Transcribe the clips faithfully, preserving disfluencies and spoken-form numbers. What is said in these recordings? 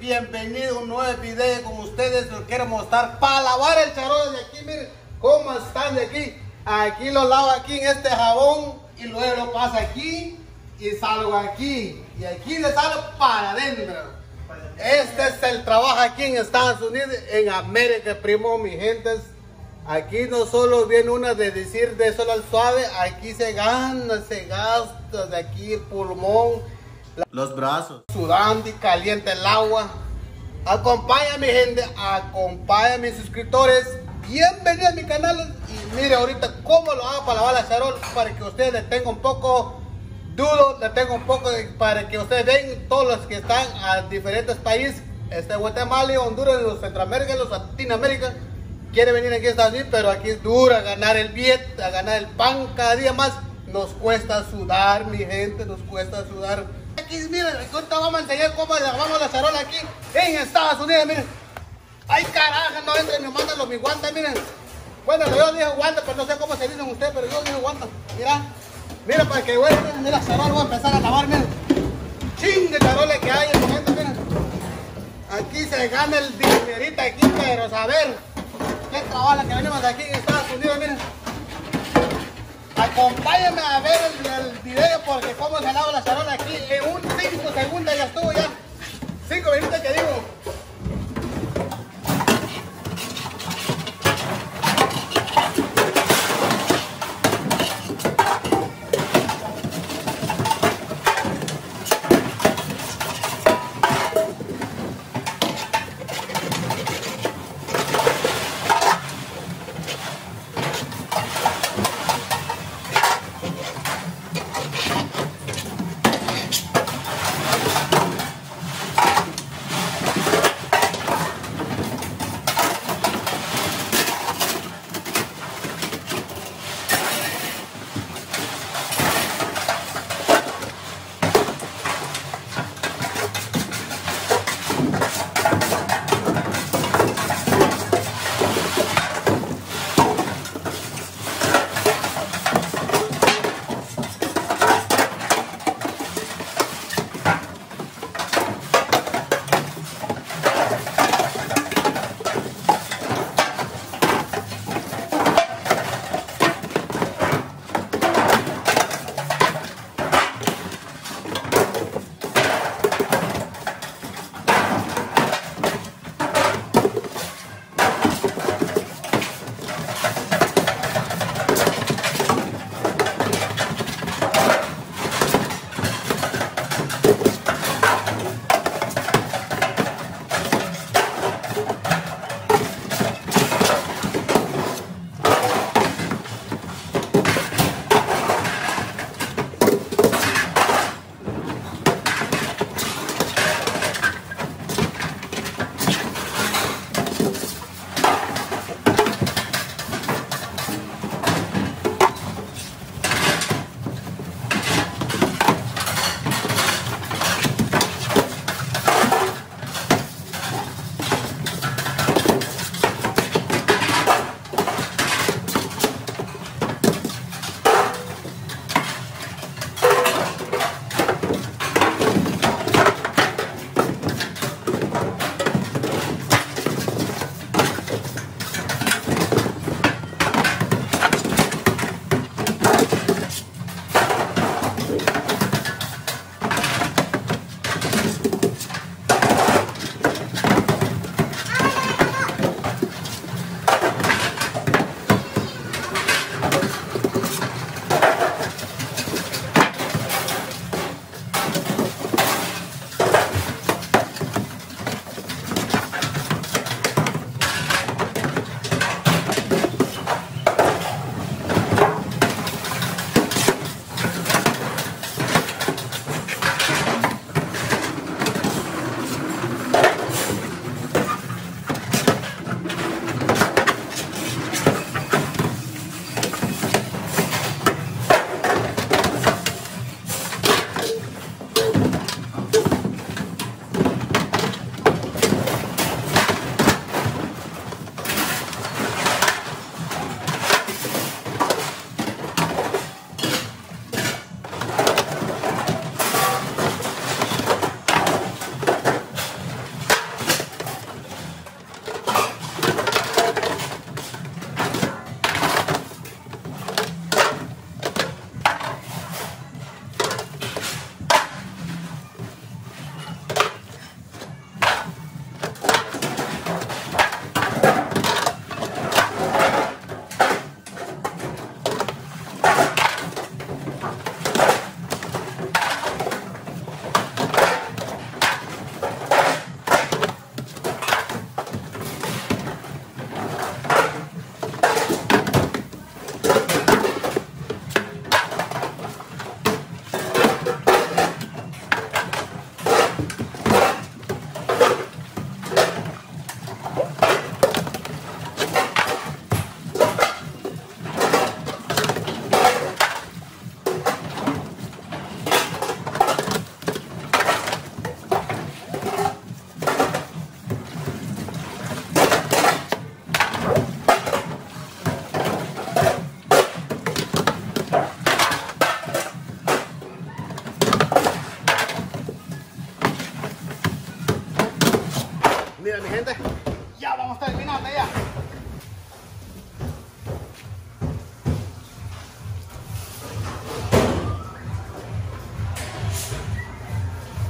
bienvenido a un nuevo video con ustedes. Les quiero mostrar para lavar el charol de aquí. Miren cómo están de aquí. Aquí lo lavo aquí en este jabón y luego lo paso aquí y salgo aquí y aquí le salgo para adentro. Este es el trabajo aquí en Estados Unidos, en América, primo, mi gente. Aquí no solo viene una de decir de solo al suave, aquí se gana, se gasta de aquí el pulmón, los brazos, sudando y caliente el agua. Acompaña mi gente, acompaña a mis suscriptores, bienvenido a mi canal. Y mire ahorita cómo lo hago para lavar la charol, para que ustedes le tengan un poco duro, le tengo un poco de, para que ustedes vean todos los que están a diferentes países, este Guatemala, Honduras, los Centroamérica, los Latinoamérica. Quiere venir aquí a Estados Unidos, pero aquí es duro a ganar el billete, a ganar el pan cada día más. Nos cuesta sudar, mi gente, nos cuesta sudar. Aquí, miren, ahorita vamos a enseñar cómo lavamos la charola aquí en Estados Unidos, miren. Ay, carajo, no entren, me mandan los mis guantes, miren. Bueno, yo dije guantes, pero no sé cómo se dicen ustedes, pero yo dije guantes. Mira, mira, para que bueno, miren, mira, charola, voy a empezar a lavar, miren. Ching de charola que hay en el momento, miren. Aquí se gana el dinerito aquí, pero saber qué trabajo que venimos aquí en Estados Unidos, miren. Acompáñenme a ver el, el video porque cómo se lava la charola aquí en un cinco segundos ya estuvo ya. cinco minutos que digo.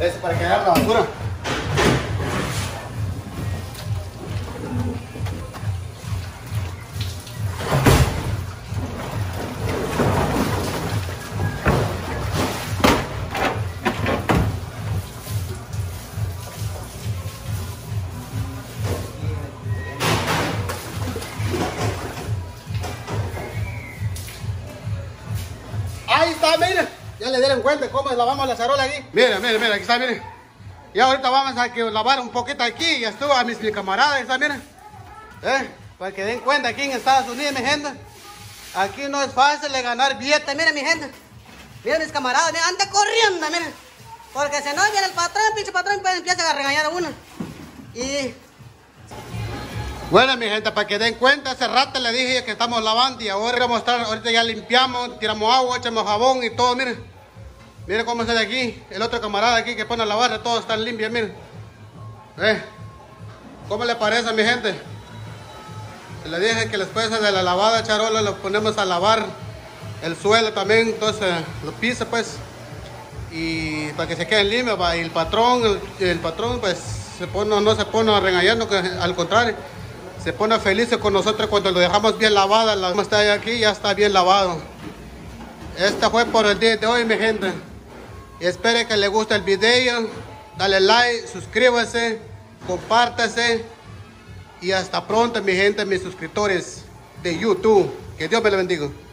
Es para que agarre la basura. Ahí está, miren. Ya le dieron cuenta cómo lavamos la charola aquí. Miren, miren, miren, aquí está, miren. Y ahorita vamos a que lavar un poquito aquí. Ya estuvo a mis, mis camaradas, está, miren. Eh, para que den cuenta aquí en Estados Unidos, mi gente. Aquí no es fácil de ganar billete, miren, mi gente. Miren mis camaradas, miren, anda corriendo, miren. Porque si no viene el patrón, pinche patrón, pues empieza a regañar a uno. Y... bueno, mi gente, para que den cuenta, hace rato le dije que estamos lavando y ahora vamos a mostrar, ahorita ya limpiamos, tiramos agua, echamos jabón y todo, miren. Miren cómo está de aquí, el otro camarada aquí que pone a lavar, todos están limpios, miren. ¿Eh? ¿Cómo le parece, mi gente? Le dije que después de la lavada charola lo ponemos a lavar el suelo también, entonces lo pisa pues. Y para que se queden limpios, y el patrón, el, el patrón pues se pone, no se pone regañando, que al contrario. Se pone feliz con nosotros cuando lo dejamos bien lavada. La cama está aquí, ya está bien lavado. Este fue por el día de hoy, mi gente. Y espero que les guste el video. Dale like, suscríbase, compártase. Y hasta pronto, mi gente, mis suscriptores de YouTube. Que Dios me lo bendiga.